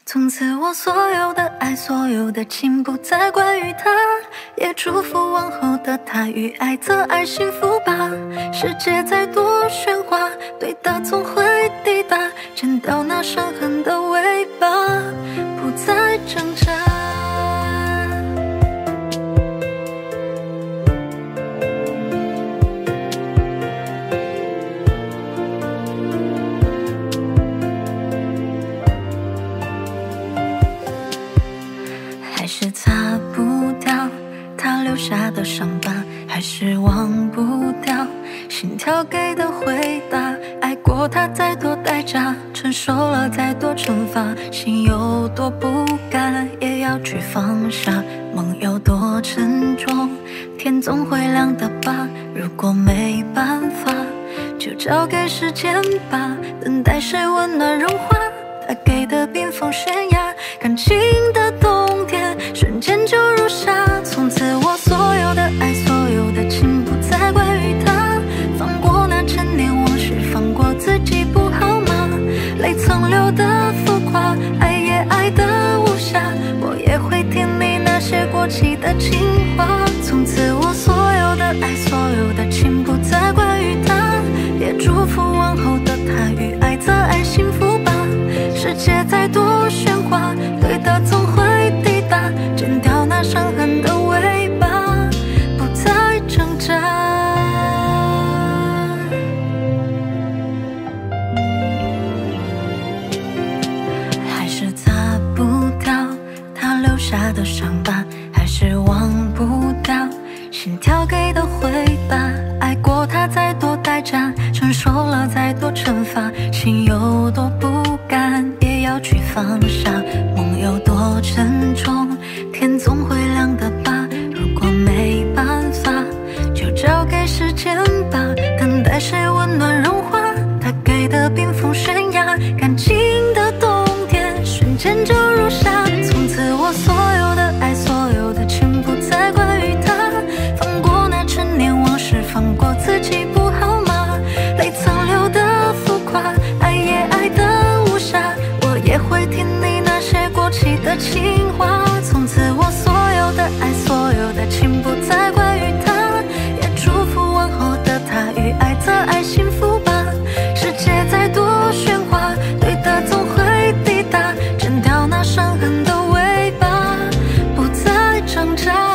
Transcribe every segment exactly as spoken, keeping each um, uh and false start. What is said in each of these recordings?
从此我所有的爱，所有的情不再关于他，也祝福往后的他与爱则爱幸福吧。世界再多喧哗，对的总会抵达，剪掉那伤痕的尾巴，不再挣扎。还是擦不掉他留下的伤疤，还是忘不掉心跳给的回答。爱过他再多代价，承受了再多惩罚，心有多不甘也要去放下。梦有多沉重，天总会亮的吧。如果没办法，就交给时间吧。等待谁温暖融化，他给的冰封悬崖，感情的冬天瞬间就如夏。从此我所有的爱，所有的情不再关于他，放过那陈年往事，放过自己不好吗？泪曾流的浮夸，爱也爱的无暇，我也会听你那些过期的情话。从此我所有的爱，所有的情不再关于他，也祝福往后的他与爱则爱幸福吧。世界再多喧哗，对的总会抵达，剪掉那伤痕的尾巴，不再挣扎。还是擦不掉他留下的伤疤，还是忘不掉心跳给的回答。爱过他再多代价，承受了再多惩罚，心有多不甘也要去放下。梦有多沉重，天总会亮的吧。如果没办法，就交给时间吧。等待谁温暖融化，他给的冰封悬崖，感情的冬天瞬间就如夏。从此我所有的爱，所有的情不再关于他，放过那陈年往事，放过自己不好吗？泪曾流的浮夸，爱也爱的无暇，我也会听你那些过期的情话。从此我所有的爱，所有的情不再关于他，也祝福往后的他与爱则爱幸福吧。世界再多喧哗，对的总会抵达，剪掉那伤痕的尾巴，不再挣扎。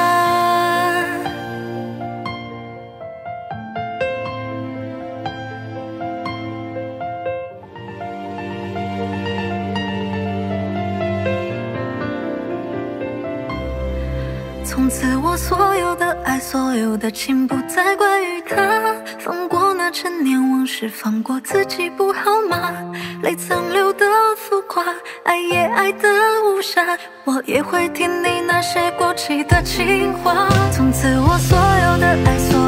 从此我所有的爱，所有的情不再关于他，放过那陈年往事，放过自己不好吗？泪曾流的浮夸，爱也爱的无暇，我也会听你那些过期的情话。从此我所有的爱，所